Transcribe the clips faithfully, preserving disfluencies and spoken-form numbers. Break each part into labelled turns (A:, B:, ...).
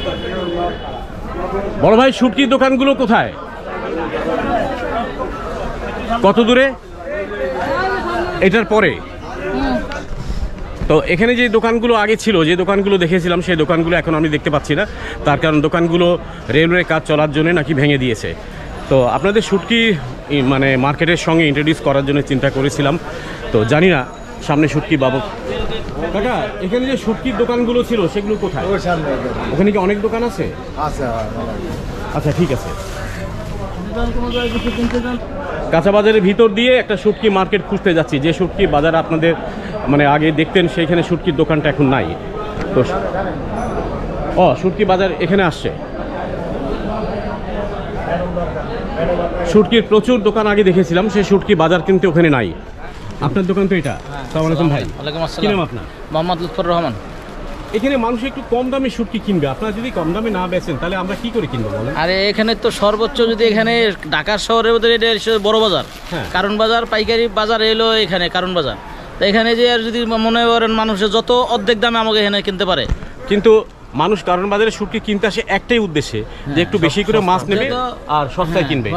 A: বড় ভাই শুটকির দোকানগুলো কোথায়, কত দূরে? এটার পরে তো এখানে যে দোকানগুলো আগে ছিল, যে দোকানগুলো দেখেছিলাম সেই দোকানগুলো এখন আমি দেখতে পাচ্ছি না। তার কারণ দোকানগুলো রেলওয়ে কাজ চলার জন্য নাকি ভেঙে দিয়েছে। তো আপনাদের শুটকি মানে মার্কেটের সঙ্গে ইন্ট্রোডিউস করার জন্য চিন্তা করেছিলাম। তো জানি না সামনে শুটকি বাবু। কাকা, এখানে যে শুটকির দোকানগুলো ছিল সেগুলো কোথায়? ওখানে কি অনেক দোকান আছে? আচ্ছা ঠিক আছে। কাঁচা বাজারের ভিতর দিয়ে একটা শুটকি মার্কেট খুঁজতে যাচ্ছি, যে শুটকি বাজার আপনাদের মানে আগে দেখতেন সেইখানে শুটকির দোকানটা এখন নাই। তো ও শুটকি বাজার এখানে আসছে। শুটকির প্রচুর দোকান আগে দেখেছিলাম, সেই শুটকি বাজার কিন্তু ওখানে নাই। আপনার দোকান তো এটা? আসসালামু আলাইকুম ভাই।
B: ওয়ালাইকুম আসসালাম।
A: কি নাম আপনার?
B: মোহাম্মদ লুৎফর রহমান।
A: এখানে মানুষ একটু কম দামে শুটকি কিনবে, আপনারা যদি কম দামে না বেচেন তাহলে আমরা কি করে কিনবো বলেন?
B: আরে এখানে তো সর্বোচ্চ যদি এখানে ঢাকার শহরের মধ্যে এটা বড় বাজার, কারণ বাজার পাইকারি বাজার এলো এখানে কারণ বাজার। তো এখানে যে আর যদি মনে করেন মানুষের যত অর্ধেক দামে আমাকে এখানে কিনতে পারে, কিন্তু মানুষ কারণ বাজারে শুটকি কিনতে আসে একটাই উদ্দেশ্যে, যে একটু বেশি করে মাছ নেবে আর সস্তায় কিনবে।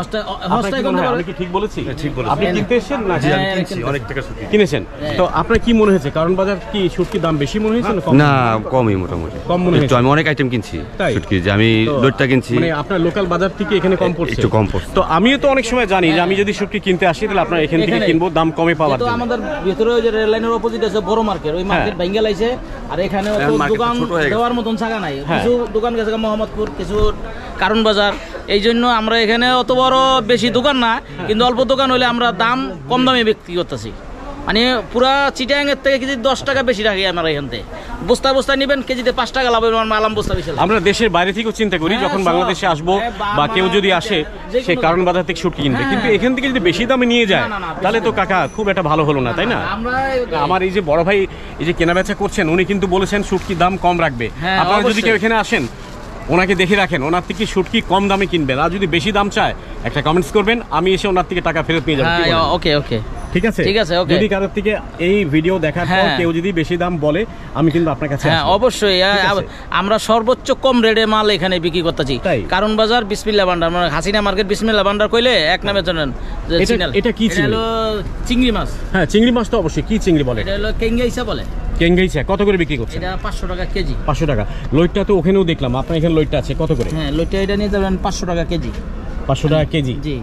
B: আপনি কি ঠিক বলেছি? আপনি কিনতে এসেছেন না অনেক টাকা শুটকি কিনেছেন? তো আপনার কি মনে হয়েছে কারণ বাজার কি শুটকির দাম বেশি মনে হয়েছে না
C: কমই? মোটামুটি
A: কম মনে হয়েছে।
C: আমি অনেক আইটেম কিনছি শুটকি, যে আমি লোডটা কিনছি,
A: মানে আপনার লোকাল বাজার থেকে এখানে কম পড়ছে,
C: একটু কম পড়ছে।
A: তো আমিও তো অনেক সময় জানি যে আমি যদি শুটকি কিনতে আসি তাহলে আপনার এখান থেকে কিনবো দাম কমে পাওয়ার জন্য।
B: আমাদের ভিতরে ওই যে রেল লাইনের অপোজিট আছে বড় মার্কেট, ওই মার্কেট ভেঙে লাইছে, আর এখানে দোকান দেওয়ার মতন জায়গা নাই। কিছু দোকান গেছে মোহাম্মদপুর, কিছু কারণ বাজার। এই জন্য আমরা এখানে অত বড় বেশি দোকান না, কিন্তু অল্প দোকান হলে আমরা দাম কম দামে বিক্রি করতেছি। মানে পুরা চিটাগাংয়ের থেকে কেজি দশ টাকা বেশি রাখি আমরা এখান থেকে। বস্তা বস্তা নিবেন কেজিতে পাঁচ টাকা লাভ হবে, মালাম বস্তা বেশি।
A: আমরা দেশের বাইরে থেকেও চিন্তা করি যখন বাংলাদেশে আসবো বা কেউ যদি আসে সে কারণ বাজার থেকে শুটকি কিনবে, কিন্তু এখান থেকে যদি বেশি দামে নিয়ে যায় তাহলে তো কাকা খুব একটা ভালো হলো না, তাই না? আমার এই যে বড় ভাই এই যে কেনা বেচা করছেন উনি কিন্তু বলেছেন শুটকির দাম কম রাখবে। আপনারা যদি কেউ এখানে আসেন ওনাকে দেখে রাখেন, ওনার থেকে শুটকি কম দামে কিনবেন। আর যদি বেশি দাম চায় একটা কমেন্টস করবেন, আমি এসে ওনার থেকে টাকা ফেরত নিয়ে যাবো।
B: ওকে ওকে
A: ঠিক আছে,
B: ঠিক আছে।
A: যদি কারোর থেকে এই ভিডিও দেখার পর কেউ যদি বেশি দাম বলে আমি কিন্তু আপনার কাছে
B: হ্যাঁ অবশ্যই আমরা সর্বোচ্চ কম রেটে মাল এখানে বিক্রি করতেছি। কারণ বাজার বিসমিল্লাহ ভান্ডার, মানে হাসিনা মার্কেট বিসমিল্লাহ ভান্ডার কইলে এক নামে জানেন।
A: এটা কি ছিল?
B: চিংড়ি মাছ।
A: হ্যাঁ চিংড়ি মাছ তো অবশ্যই। কি চিংড়ি বলে?
B: এটা হলো কেঙ্গাইসা বলে।
A: কেঙ্গাইসা কত করে বিক্রি করছেন?
B: এটা পাঁচশো টাকা কেজি।
A: পাঁচশো টাকা। লইটটা তো ওখানেও দেখলাম, আপনার এখানে লইটটা আছে কত করে?
B: হ্যাঁ লইটটা এটা নিয়ে যাবেন পাঁচশো টাকা কেজি।
A: পাঁচশো টাকা কেজি?
B: জি।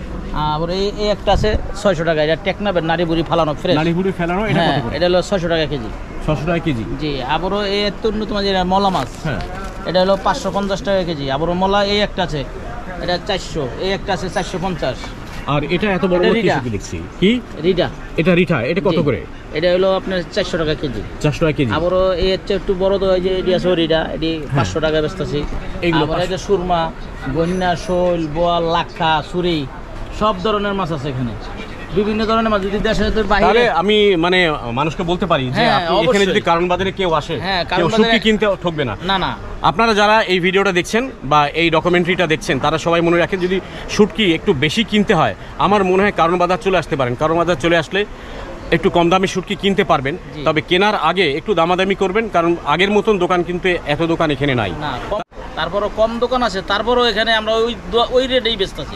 B: আর এই একটা আছে ছয়শো টাকা, এটা টেকনাবের নাড়ি বুড়ি ফেলানো ফ্রেশ।
A: নাড়ি বুড়ি ফেলানো, এটা কত করে?
B: এটা হলো ছয়শো টাকা কেজি।
A: ছয়শো টাকা কেজি?
B: জি। আবারও এই এত উন্নত মানের মলা মাছ, হ্যাঁ এটা হলো পাঁচশো পঞ্চাশ টাকা কেজি। আবারও মলা এই একটা আছে, এটা চারশো। এই একটা আছে চারশো পঞ্চাশ।
A: আর এটা এত বড় কিছু দেখছি কি? রিটা। এটা রিটা, এটা কত করে?
B: এটা হলো আপনার চারশো টাকা কেজি।
A: চারশো টাকা কেজি।
B: আবারও এই হচ্ছে একটু বড় তো, এই যে এটি আছে রিটা, এটি পাঁচশো টাকা বেচতেছি। আবার এই যে সুরমা, গন্যা, শোল, বোয়াল, লাক্ষা, সুরি, সব ধরনের মাছ আছে এখানে, বিভিন্ন ধরনের মাছ। যদি দেশের বাইরে
A: আমি মানে মানুষকে বলতে পারি যে আপনি এখানে যদি কারণ বাজারে কেউ আসে কেউ শুটকি কিনতে ঠকবে না।
B: না না,
A: আপনারা যারা এই ভিডিওটা দেখছেন বা এই ডকুমেন্টারিটা দেখছেন তারা সবাই মনে রাখেন, যদি শুটকি একটু বেশি কিনতে হয় আমার মনে হয় কারণ বাজার চলে আসতে পারেন। কারণ বাজার চলে আসলে একটু কম দামে শুটকি কিনতে পারবেন, তবে কেনার আগে একটু দামাদামি করবেন, কারণ আগের মতন দোকান কিন্তু এত দোকান এখানে নাই।
B: তারপরও কম দোকান আছে, তারপরও এখানে আমরা ওই ওই রেটেই বেচতেছি।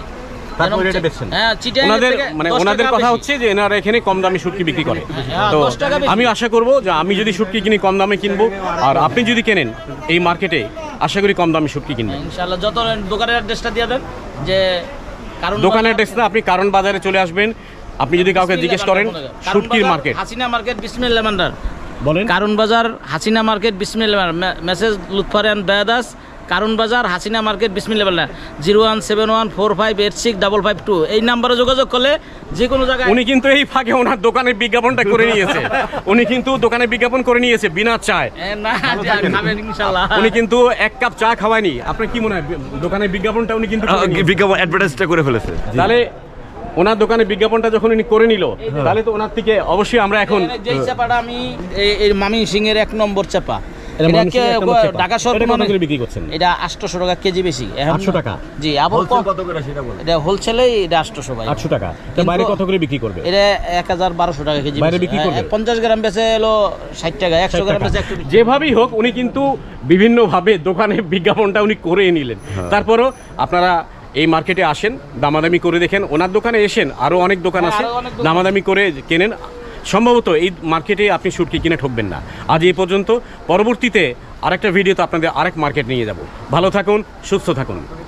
A: ওনাদের কথা হচ্ছে যে এনারা এখানে কম দামে শুটকি বিক্রি করে। তো আমি আশা করবো যে আমি যদি শুটকি কিনি কম দামে কিনবো, আর আপনি যদি কেনেন এই মার্কেটে আশা করি কম দামে শুটকি কিনবেন
B: ইনশাআল্লাহ। যত দোকানের অ্যাড্রেসটা দিয়ে দেন, যে
A: কারণ দোকানের অ্যাড্রেসটা আপনি কারণ বাজারে চলে আসবেন। আপনি যদি কাউকে জিজ্ঞেস করেন শুটকির মার্কেট,
B: হাসিনা মার্কেট বিসমিল্লাহ ভান্ডার
A: বলেন,
B: Karwan Bazar Hasina Market Bismillah message Lutfor and বেয়াদাস, Karwan Bazar Hasina Market Bismillah Bhandar, zero one seven one four five eight six double five two এই নাম্বারে যোগাযোগ করলে যে কোনো জায়গায়।
A: উনি কিন্তু এই ফাঁকে ওনার দোকানের বিজ্ঞাপনটা করে নিয়েছে। উনি কিন্তু দোকানের বিজ্ঞাপন করে নিয়েছে বিনা চায়। উনি কিন্তু এক কাপ চা খাওয়ায়নি। আপনার কি মনে হয় দোকানের বিজ্ঞাপনটা উনি কিন্তু
C: বিজ্ঞাপন অ্যাডভার্টাইজটা করে ফেলেছে?
A: তাহলে ওনার দোকানে বিজ্ঞাপনটা যখন উনি করে নিল তাহলে তো ওনার থেকে অবশ্যই আমরা এখন
B: যেই চাপাটা আমি এই মামি সিং এর এক নম্বর চাপা,
A: এটা
B: এটা
A: ময়মনসিংহের
B: কে-
A: এক নম্বর চেপা।
B: ঢাকা শহর
A: এটা কত
B: মানে-
A: করে বিক্রি করছেন?
B: এটা আটশো টাকা কেজি বেশি এখন
A: আটশো টাকা?
B: জি আবার কম
C: কত করে সেটা বলেন?
B: এটা হোলসেলে এটা আটশো ভাই
A: আটশো টাকা। তো
B: কিন্তু-
A: বাইরে কত করে বিক্রি করবে?
B: এটা এক হাজার বারোশো টাকা কেজি
A: বাইরে
B: বেশি।
A: বিক্রি করবে?
B: হ্যাঁ, পঞ্চাশ গ্রাম বেচে এলো ষাট টাকা, একশো গ্রাম বেচে একশো বিশ টাকা।
A: যেভাবেই হোক উনি কিন্তু বিভিন্নভাবে দোকানে বিজ্ঞাপনটা উনি করে নিলেন। তারপরও আপনারা এই মার্কেটে আসেন, দামাদামি করে দেখেন। ওনার দোকানে এসেন, আরও অনেক দোকান
B: হ্যাঁ,
A: আছে,
B: আরো অনেক দোকান।
A: দামাদামি করে কেনেন। সম্ভবত এই মার্কেটে আপনি শুটকি কিনে ঠকবেন না। আজ এই পর্যন্ত। পরবর্তীতে আরেকটা ভিডিওতে আপনাদের আরেক মার্কেট নিয়ে যাব। ভালো থাকুন, সুস্থ থাকুন।